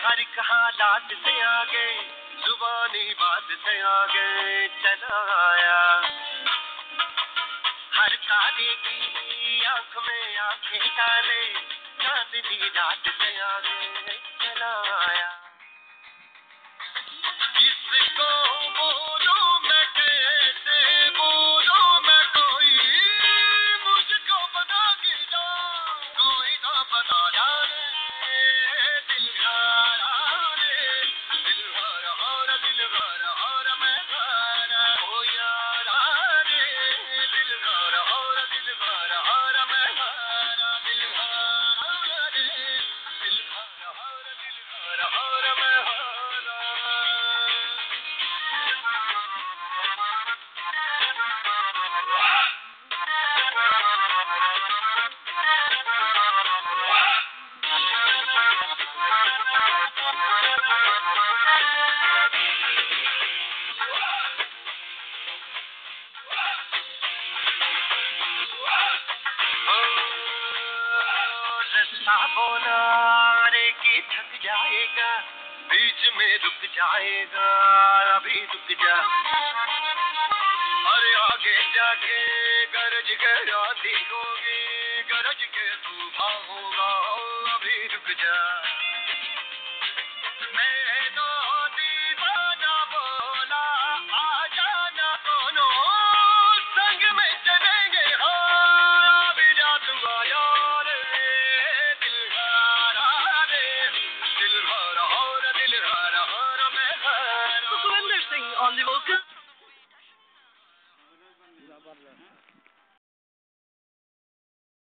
हर एक हालात से आगे, जुबानी बात से आगे चला आया। हर तारे की आंख में आंखें डाले, चांदनी रात से आगे चला आया। किसको बोलूं मैं, कैसे बोलूं मैं, कोई मुझको बता के जा, कोई ना बता जाने। दिल हारा रे, दिल हारा हारा, दिल हारा हारा मैं हारा। ओ यारा रे, दिल हारा हारा, दिल हारा हारा मैं हारा। दिल हारा रे, दिल हारा हारा, दिल हारा हारा मैं हारा। रास्ता बोला रे कि थक जाएगा, बीच में रुक जाएगा, अभी रुक जा। अरे आगे जाके गरज गरा दिखोगी, गरज के तूफान होगा, अभी रुक जा। मैं तो दीवाना बोला, आ जाना दोनों संग में चलेंगे, हाँ भी जा तू आया रे। दिल हारा रे, दिल हारा हारा, दिल हारा हारा मैं हारा। Sukhwinder Singh on the vocals.